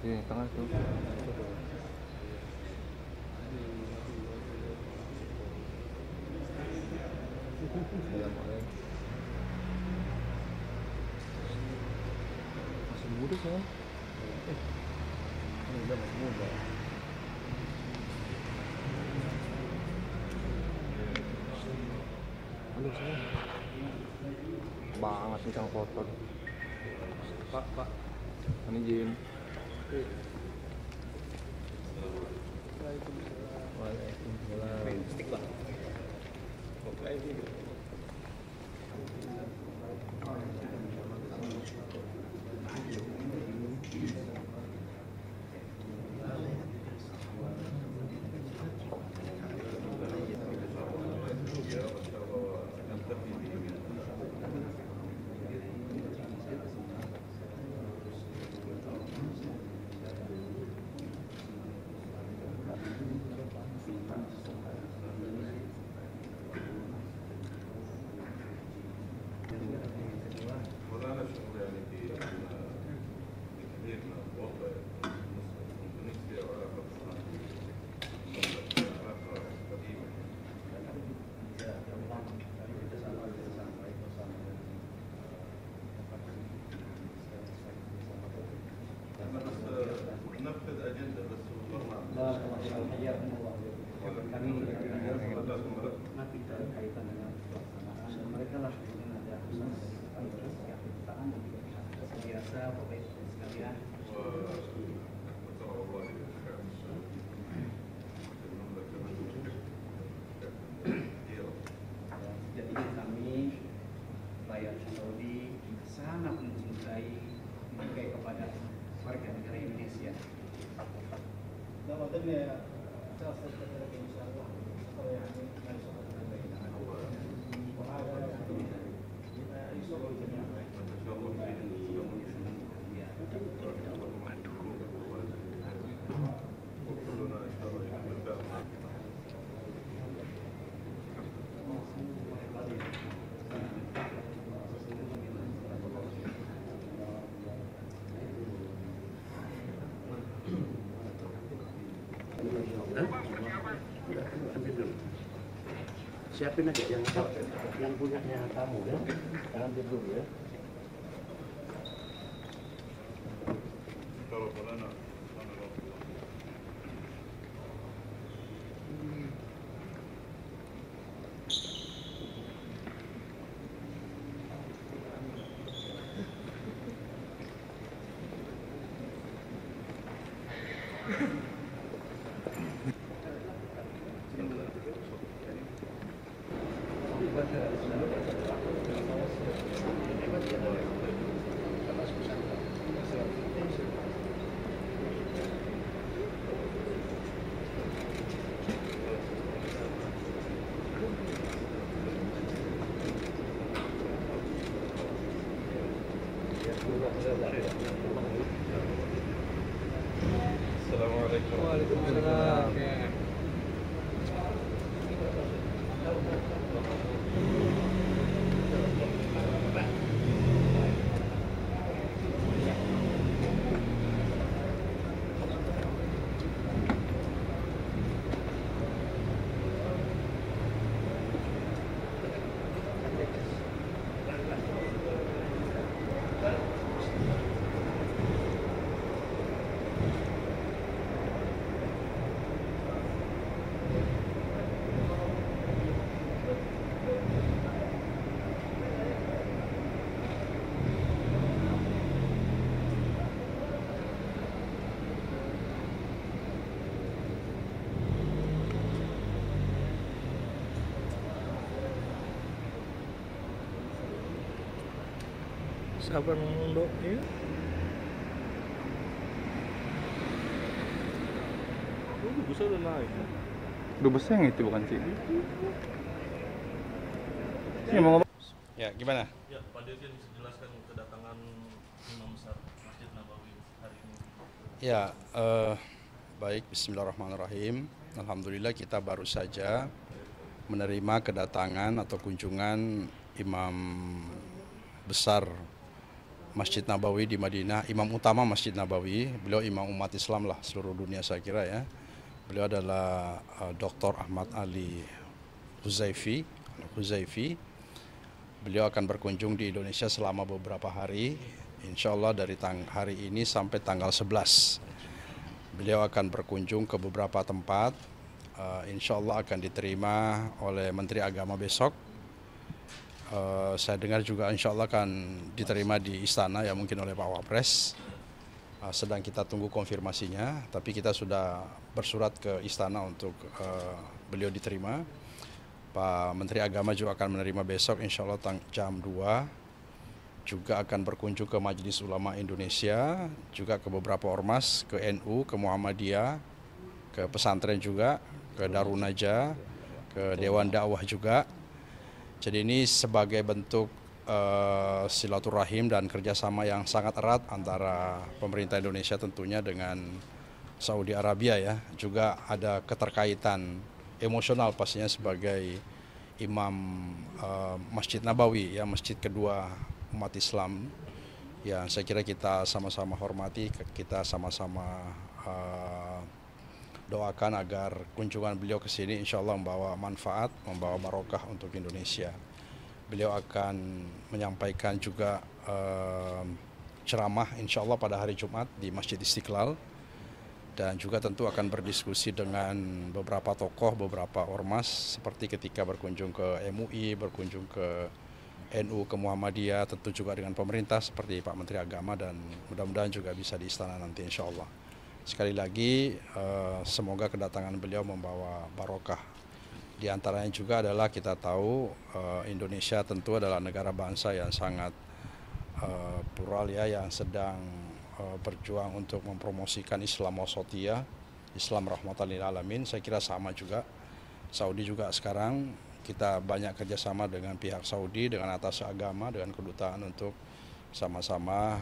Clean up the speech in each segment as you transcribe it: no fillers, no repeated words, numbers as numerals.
Di tengah tuh. Masih muda sih. Udah masih muda. Aduh saya banget sih sang kotor. Pak, ini izin. Waalaikumsalam. Stik pak. Oke ini. Nanti kaitan dengan pelaksanaan mereka lah kemudian ada perusahaan dan juga biasa Bapak Ibu sekalian. Jadi kami rakyat Saudi sangat mencintai kepada warga negara Indonesia. Siapin aja yang punyanya kamu ya, jangan tidur ya. Assalamualaikum. Waalaikumsalam. Sabar dok ya. Busnya udah naik. Busnya yang itu bukan sih? Ini mau ngomong. Ya, gimana? Ya, Pak Dirjen bisa jelaskan kedatangan Imam Besar Masjid Nabawi hari ini. Ya, baik. Bismillahirrahmanirrahim. Alhamdulillah kita baru saja menerima kedatangan atau kunjungan Imam Besar Masjid Nabawi di Madinah, imam utama Masjid Nabawi. Beliau imam umat Islam lah seluruh dunia saya kira ya. Beliau adalah Dr. Ahmad Ali Huzaifi. Beliau akan berkunjung di Indonesia selama beberapa hari. Insya Allah dari hari ini sampai tanggal 11. Beliau akan berkunjung ke beberapa tempat. Insya Allah akan diterima oleh Menteri Agama besok. Saya dengar juga insya Allah akan diterima di istana ya mungkin oleh Pak Wapres. Sedang kita tunggu konfirmasinya, tapi kita sudah bersurat ke istana untuk beliau diterima. Pak Menteri Agama juga akan menerima besok insya Allah jam 2. Juga akan berkunjung ke Majelis Ulama Indonesia, juga ke beberapa ormas, ke NU, ke Muhammadiyah, ke pesantren juga, ke Darun Najah, ke Dewan Dakwah juga. Jadi ini sebagai bentuk silaturahim dan kerjasama yang sangat erat antara pemerintah Indonesia tentunya dengan Saudi Arabia ya. Juga ada keterkaitan emosional pastinya sebagai imam Masjid Nabawi ya, masjid kedua umat Islam yang saya kira kita sama-sama hormati, kita sama-sama doakan agar kunjungan beliau ke sini insya Allah membawa manfaat, membawa barokah untuk Indonesia. Beliau akan menyampaikan juga ceramah insya Allah pada hari Jumat di Masjid Istiqlal dan juga tentu akan berdiskusi dengan beberapa tokoh, beberapa ormas seperti ketika berkunjung ke MUI, berkunjung ke NU, ke Muhammadiyah, tentu juga dengan pemerintah seperti Pak Menteri Agama dan mudah-mudahan juga bisa di istana nanti insya Allah. Sekali lagi semoga kedatangan beliau membawa barokah. Di antaranya juga adalah kita tahu Indonesia tentu adalah negara bangsa yang sangat plural ya, yang sedang berjuang untuk mempromosikan Islam wasatiyah, Islam rahmatan lil alamin. Saya kira sama juga Saudi juga sekarang kita banyak kerjasama dengan pihak Saudi, dengan atas agama, dengan kedutaan untuk sama-sama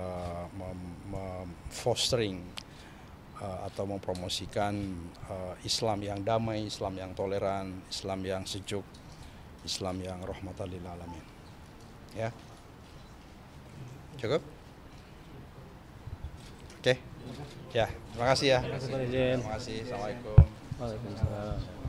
fostering atau mempromosikan Islam yang damai, Islam yang toleran, Islam yang sejuk, Islam yang rahmatan lil alamin. Ya. Cukup? Oke. Ya, terima kasih ya. Terima kasih Pak Dirjen. Terima kasih. Assalamualaikum. Waalaikumsalam.